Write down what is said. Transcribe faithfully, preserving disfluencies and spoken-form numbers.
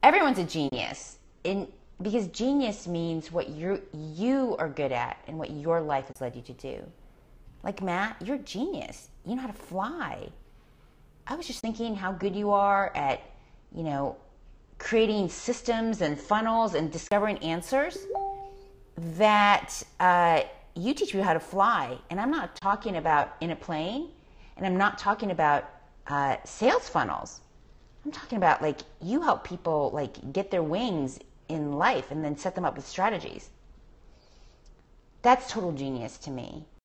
everyone's a genius. In, because genius means what you you are good at and what your life has led you to do. Like Matt, you're a genius. You know how to fly. I was just thinking how good you are at, you know, creating systems and funnels and discovering answers that uh, you teach me how to fly. And I'm not talking about in a plane, and I'm not talking about uh, sales funnels. I'm talking about like you help people like get their wings in life and then set them up with strategies. That's total genius to me.